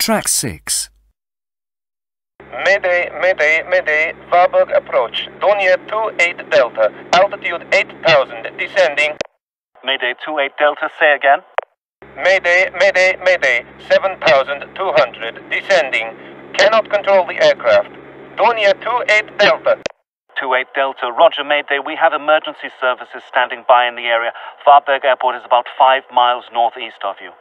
Track 6. Mayday, Mayday, Mayday, Varberg approach. Donia 28 Delta, altitude 8,000, descending. Mayday 28 Delta, say again. Mayday, Mayday, Mayday, 7,200, descending. Cannot control the aircraft. Donia 28 Delta. 28 Delta, roger Mayday, we have emergency services standing by in the area. Varberg Airport is about 5 miles northeast of you.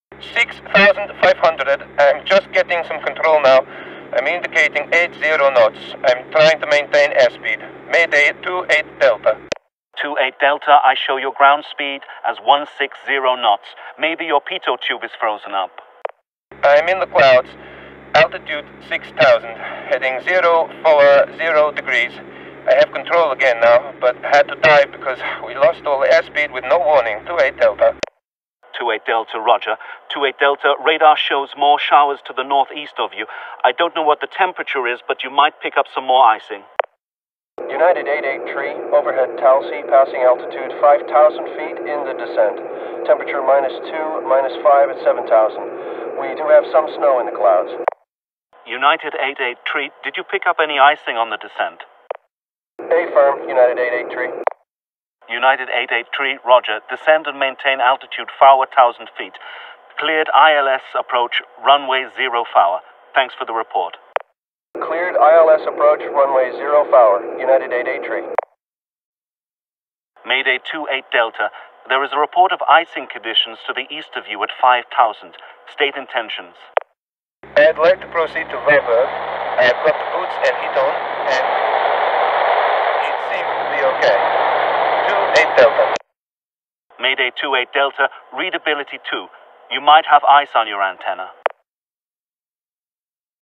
6,500, I'm just getting some control now. I'm indicating 80 knots. I'm trying to maintain airspeed. Mayday 28 Delta. 28 Delta, I show your ground speed as 160 knots. Maybe your pitot tube is frozen up. I'm in the clouds. Altitude 6,000. Heading 040 degrees. I have control again now, but had to dive because we lost all the airspeed with no warning. 28 Delta. 28 Delta, roger. 28 Delta, radar shows more showers to the northeast of you. I don't know what the temperature is, but you might pick up some more icing. United 883, overhead Talsi, passing altitude 5,000 feet in the descent. Temperature -2, -5 at 7,000. We do have some snow in the clouds. United 883, did you pick up any icing on the descent? Affirm, United 883. United 883, roger. Descend and maintain altitude 4,000 feet. Cleared ILS approach, runway 0 foul. Thanks for the report. Cleared ILS approach, runway 0 foul, United 883. Mayday 28 Delta. There is a report of icing conditions to the east of you at 5,000. State intentions. I'd like to proceed to Varberg. I have got the boots and heat on, and it seems to be okay. 28 Delta. Mayday 28 Delta, readability 2. You might have ice on your antenna.